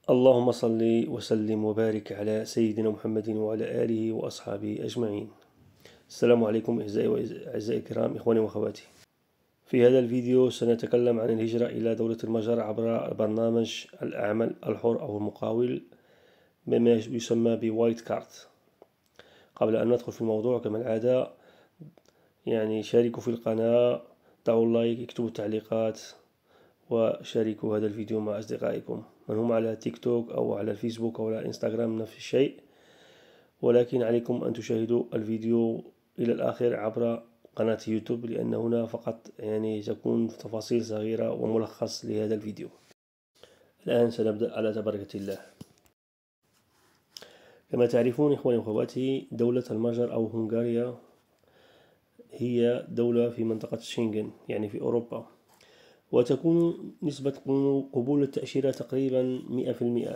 اللهم صل وسلم وبارك على سيدنا محمد وعلى آله وأصحابه أجمعين. السلام عليكم أعزائي الكرام، إخواني وأخواتي. في هذا الفيديو سنتكلم عن الهجرة إلى دولة المجر عبر برنامج العمل الحر أو المقاول بما يسمى بوايت كارت. قبل أن ندخل في الموضوع كما العادة شاركوا في القناة، دعوا اللايك، اكتبوا التعليقات، وشاركوا هذا الفيديو مع أصدقائكم من هم على تيك توك أو على الفيسبوك أو على انستغرام نفس الشيء، ولكن عليكم أن تشاهدوا الفيديو إلى الآخر عبر قناة يوتيوب، لأن هنا فقط تكون تفاصيل صغيرة وملخص لهذا الفيديو. الآن سنبدأ على بركة الله. كما تعرفون إخواني وأخواتي، دولة المجر أو هنغاريا هي دولة في منطقة شنغن، في أوروبا، وتكون نسبة قبول التأشيرة تقريبا 100%،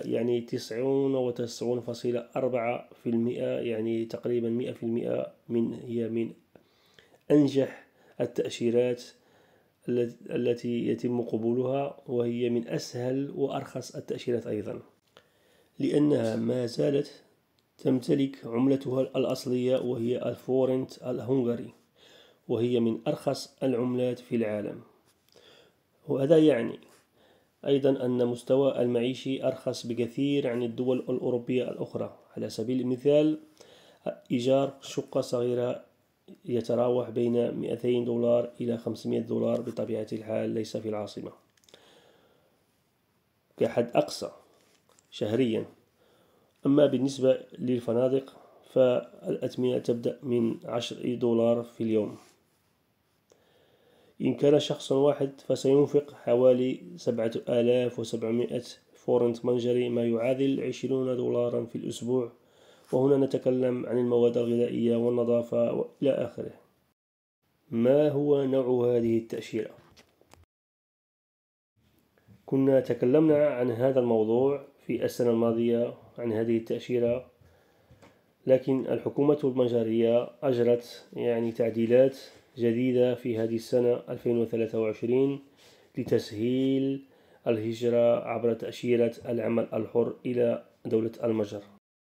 99.4%، تقريبا 100% هي من أنجح التأشيرات التي يتم قبولها، وهي من أسهل وأرخص التأشيرات أيضا، لأنها ما زالت تمتلك عملتها الأصلية وهي الفورنت الهنغاري، وهي من أرخص العملات في العالم. وهذا أيضا أن مستوى المعيشي أرخص بكثير عن الدول الأوروبية الأخرى. على سبيل المثال، إيجار شقة صغيرة يتراوح بين $200 إلى $500 بطبيعة الحال، ليس في العاصمة، كحد أقصى شهريا. أما بالنسبة للفنادق فالأثمنة تبدأ من $10 في اليوم. إن كان شخص واحد فسينفق حوالي 7700 فورنت منجري، ما يعادل $20 في الأسبوع، وهنا نتكلم عن المواد الغذائية والنظافة وإلى آخره. ما هو نوع هذه التأشيرة؟ كنا تكلمنا عن هذا الموضوع في السنة الماضية عن هذه التأشيرة، لكن الحكومة المجرية أجرت تعديلات جديدة في هذه السنة 2023 لتسهيل الهجرة عبر تأشيرة العمل الحر إلى دولة المجر.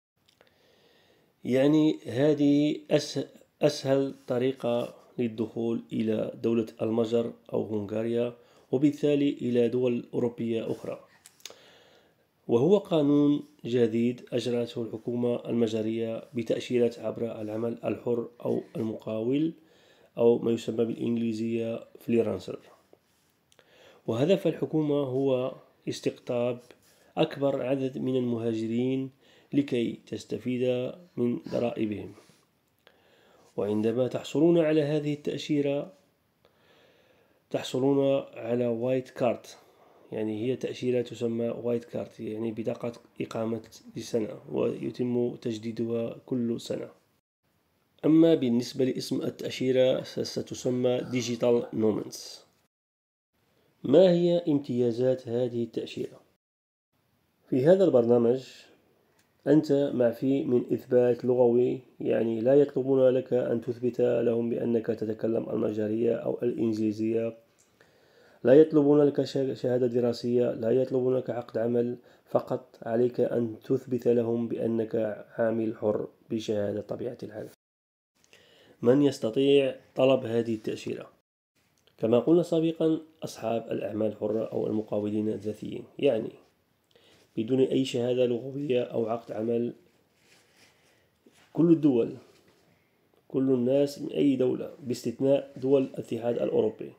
هذه أسهل طريقة للدخول إلى دولة المجر أو هنغاريا، وبالتالي إلى دول أوروبية أخرى، وهو قانون جديد أجرته الحكومة المجرية بتأشيرة عبر العمل الحر أو المقاول، أو ما يسمى بالإنجليزية فريلانسر. وهدف الحكومة هو استقطاب أكبر عدد من المهاجرين لكي تستفيد من ضرائبهم. وعندما تحصلون على هذه التأشيرة تحصلون على وايت كارت، هي تأشيرة تسمى وايت كارت، بطاقة إقامة لسنة، ويتم تجديدها كل سنة. أما بالنسبة لاسم التأشيرة ستسمى ديجيتال نومادز. ما هي امتيازات هذه التأشيرة؟ في هذا البرنامج أنت معفي من إثبات لغوي، لا يطلبون لك أن تثبت لهم بأنك تتكلم المجرية أو الإنجليزية، لا يطلبون لك شهادة دراسية، لا يطلبون لك عقد عمل، فقط عليك أن تثبت لهم بأنك عامل حر بشهادة طبيعة الحال. من يستطيع طلب هذه التأشيرة؟ كما قلنا سابقا، أصحاب الأعمال الحرة أو المقاولين الذاتيين، بدون أي شهادة لغوية أو عقد عمل. كل الدول، كل الناس من أي دولة باستثناء دول الاتحاد الأوروبي.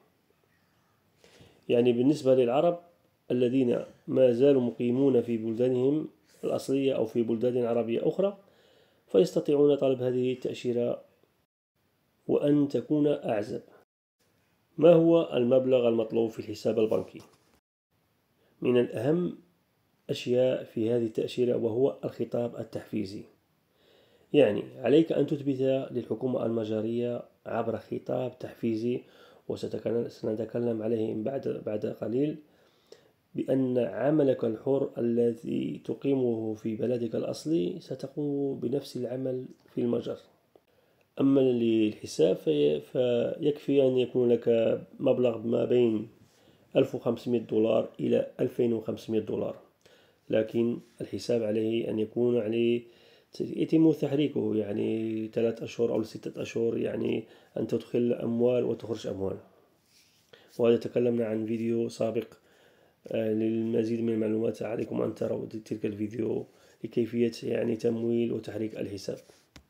بالنسبة للعرب الذين ما زالوا مقيمون في بلدانهم الأصلية أو في بلدان عربية أخرى، فيستطيعون طلب هذه التأشيرة وأن تكون أعزب. ما هو المبلغ المطلوب في الحساب البنكي؟ من الأهم أشياء في هذه التأشيرة وهو الخطاب التحفيزي. عليك أن تثبت للحكومة المجرية عبر خطاب تحفيزي، وسنتكلم عليه بعد قليل، بأن عملك الحر الذي تقيمه في بلدك الأصلي ستقوم بنفس العمل في المجر. أما للحساب فيكفي أن يكون لك مبلغ ما بين $1500 إلى $2500. لكن الحساب عليه أن يكون عليه يتم تحريكه، يعني 3 أشهر أو 6 أشهر، يعني أن تدخل أموال وتخرج أموال. وهذا تكلمنا عن فيديو سابق. للمزيد من المعلومات عليكم أن تروا تلك الفيديو لكيفية يعني تمويل وتحريك الحساب.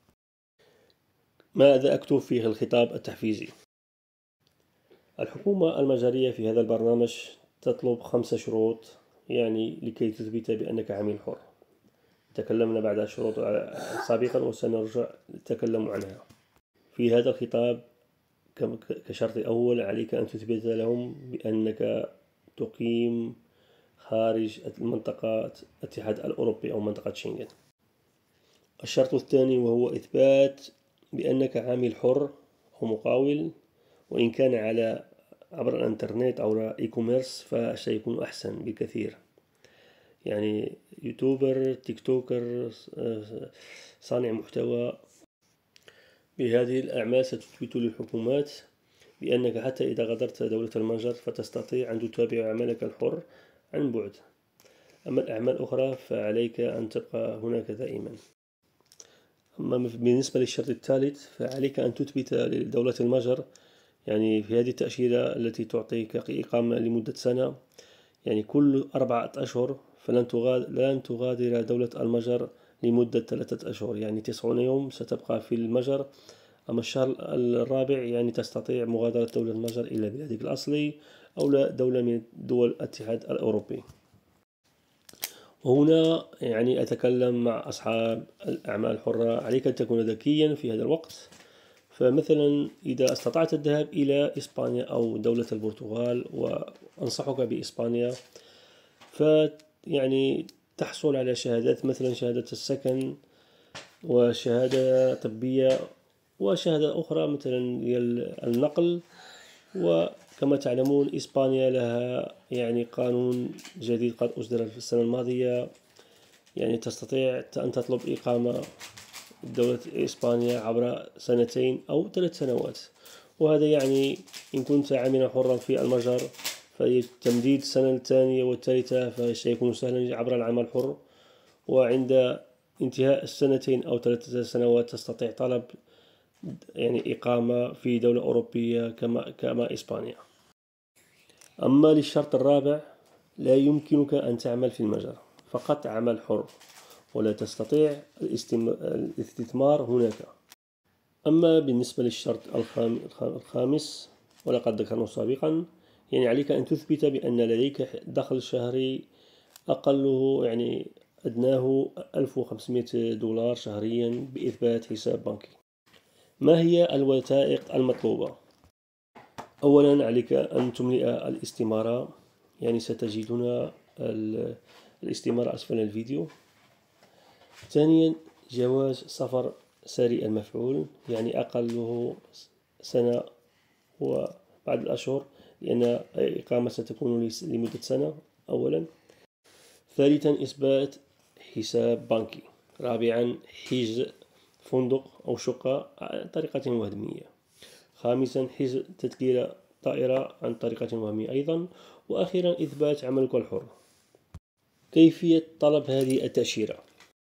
ماذا أكتب في الخطاب التحفيزي؟ الحكومة المجرية في هذا البرنامج تطلب 5 شروط، يعني لكي تثبت بأنك عميل حر. تكلمنا بعد شروط سابقا وسنرجع نتكلم عنها. في هذا الخطاب كشرط أول عليك أن تثبت لهم بأنك تقيم خارج المنطقة الاتحاد الأوروبي أو منطقة شنغن. الشرط الثاني وهو إثبات بأنك عامل حر أو مقاول، وإن كان عبر الإنترنت أو إي كوميرس فسيكون أحسن بكثير، يعني يوتيوبر، تيك توكر، صانع محتوى. بهذه الأعمال ستثبت للحكومات بأنك حتى إذا غادرت دولة المجر فتستطيع أن تتابع عملك الحر عن بعد. أما الأعمال الأخرى فعليك أن تبقى هناك دائما. أما بالنسبة للشرط الثالث فعليك أن تثبت لدولة المجر، يعني في هذه التأشيرة التي تعطيك إقامة لمدة سنة، يعني كل 4 أشهر فلن تغادر دولة المجر لمدة 3 أشهر، يعني 90 يوم ستبقى في المجر. أما الشهر الرابع يعني تستطيع مغادرة دولة المجر إلى بلادك الأصلي أو لا دولة من دول الاتحاد الأوروبي. وهنا يعني أتكلم مع أصحاب الأعمال الحرة، عليك أن تكون ذكيا في هذا الوقت. فمثلا إذا استطعت الذهاب إلى إسبانيا أو دولة البرتغال، وأنصحك بإسبانيا، فيعني تحصل على شهادات مثلا شهادة السكن وشهادة طبية وشهادة أخرى مثلا النقل. وكما تعلمون إسبانيا لها يعني قانون جديد قد أصدر في السنة الماضية، يعني تستطيع أن تطلب إقامة دولة إسبانيا عبر 2 أو 3 سنوات. وهذا يعني إن كنت عاملا حرا في المجر فتمديد السنة الثانية والثالثة فسيكون سهلا عبر العمل الحر، وعند انتهاء 2 أو 3 سنوات تستطيع طلب يعني إقامة في دولة أوروبية كما إسبانيا. أما للشرط الرابع لا يمكنك أن تعمل في المجر، فقط عمل حر، ولا تستطيع الاستثمار هناك. أما بالنسبة للشرط الخامس ولقد ذكرناه سابقا، يعني عليك أن تثبت بأن لديك دخل شهري أقله يعني أدناه $1500 شهريا بإثبات حساب بنكي. ما هي الوثائق المطلوبة؟ أولا عليك أن تملئ الاستمارة، يعني ستجدون الاستمارة أسفل الفيديو. ثانيا جواز سفر ساري المفعول، يعني أقله سنة وبعد الأشهر، لأن الإقامة ستكون لمدة سنة أولا. ثالثا إثبات حساب بنكي. رابعا حجز فندق أو شقة عن طريقة وهمية. خامسا حجز تذكرة طائرة عن طريقة وهمية أيضا. وأخيرا إثبات عملك الحر. كيفية طلب هذه التأشيرة؟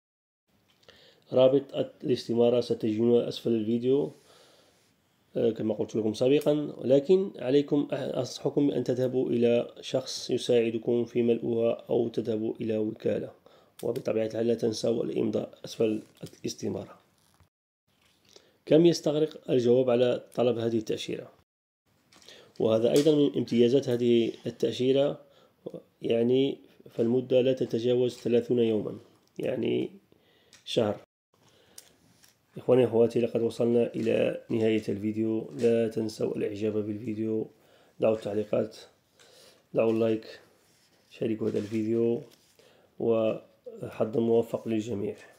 رابط الاستمارة ستجدونه أسفل الفيديو كما قلت لكم سابقا، ولكن عليكم أنصحكم بأن تذهبوا إلى شخص يساعدكم في ملئها أو تذهبوا إلى وكالة، وبطبيعة الحال لا تنسوا الإمضاء أسفل الاستمارة. كم يستغرق الجواب على طلب هذه التأشيرة؟ وهذا أيضا من امتيازات هذه التأشيرة، يعني فالمدة لا تتجاوز 30 يوما، يعني شهر. إخواني أخواتي، لقد وصلنا إلى نهاية الفيديو. لا تنسوا الإعجاب بالفيديو، دعوا التعليقات، دعوا اللايك، شاركوا هذا الفيديو، وحظ موفق للجميع.